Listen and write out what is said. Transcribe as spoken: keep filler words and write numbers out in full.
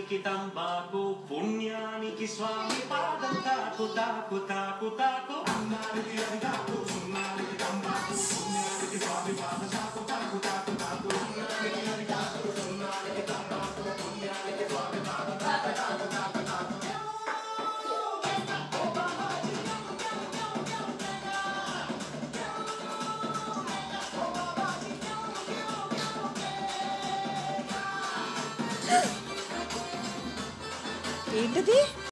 పుణ్యానికి తంబాకు పుణ్యానికి స్వామి పాదం తాకు తాకు తాకు తాకు అన్నానికి అది తాకు పుణ్యానికి తంబాకు పుణ్యానికి స్వామి పాదం తాకు తాకు తాకు తాకు అన్నానికి అది తాకు పుణ్యానికి తంబాకు పుణ్యానికి స్వామి పాదం తాకు తాకు తాకు తాకు ఏంటది?